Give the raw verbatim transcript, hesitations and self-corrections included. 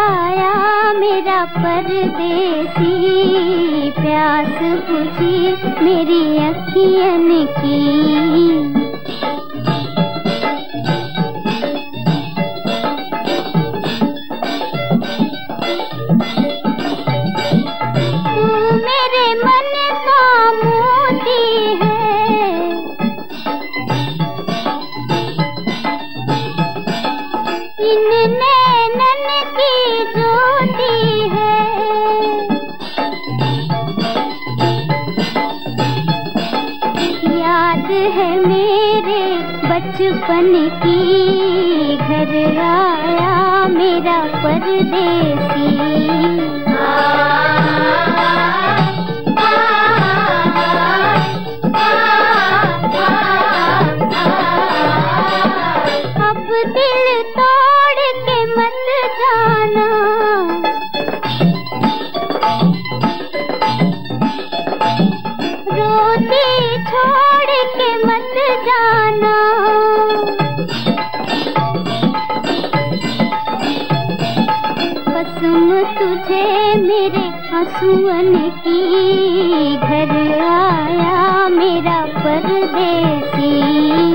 आया मेरा परदेसी, प्यास बुझी मेरी अखियन की। है मेरे बचपन की, घर आया मेरा परदेसी। अब दिल तोड़ के मत जाना, रोती छोड़ के मत जाना। कसम तुझे मेरे आंसुअन की, घर आया मेरा परदेसी।